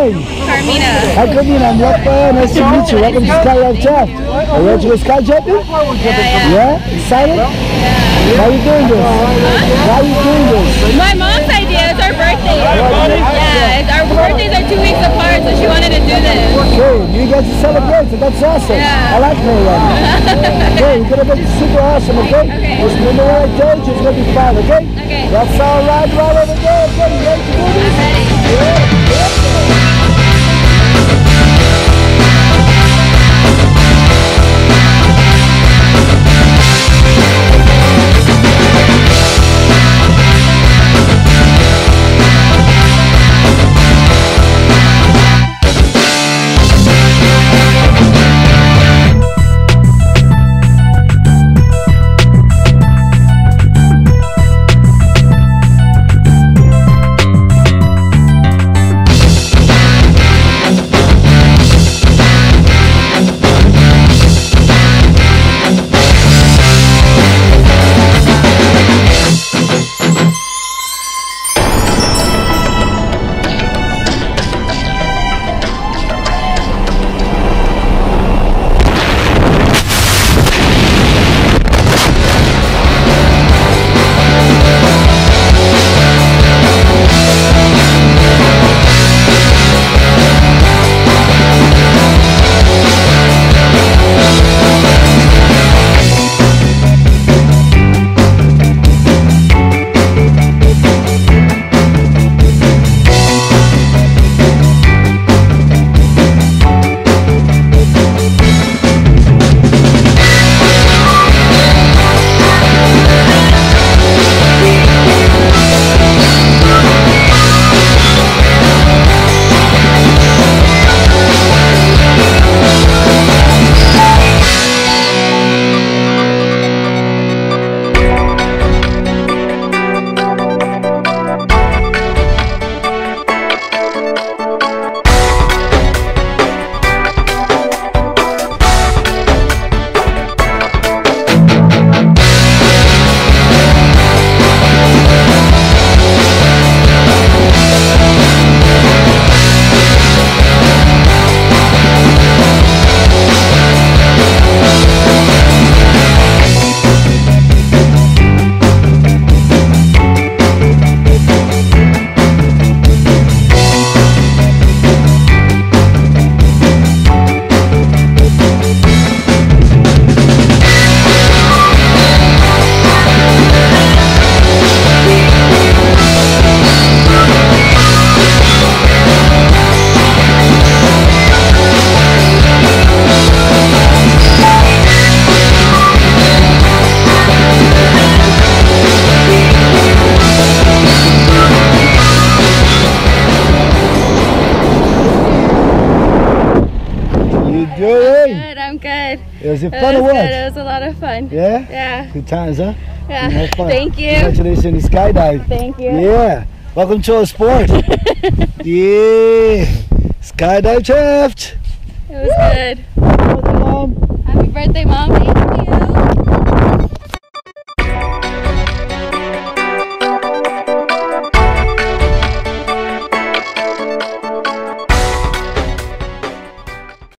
name? Carmina. Hi, Carmina. I'm Rafael. Nice to meet you. Welcome to Skydive Taft. Are you ready to go sky jumping? Yeah. Excited? Why are you doing this? Why are you doing this? My mom's idea. It's our birthday. Yeah, our birthdays are 2 weeks apart, so she wanted to do this. Okay, you guys celebrate, so that's awesome. Yeah. I like her already. Okay, we're gonna make it super awesome, okay? Okay. Just remember what I told you, it's gonna be fun, okay? Okay. That's all right over there. Okay, you ready to do this? I'm ready. Yeah. I'm good. Was it fun or what? Good. It was a lot of fun. Yeah? Yeah. Good times, huh? Yeah. Have fun. Thank you. Congratulations to Skydive. Thank you. Yeah. Welcome to our sport. Yeah. Skydive Taft. It was good. Happy birthday, Mom. Happy birthday, Mom. Thank you.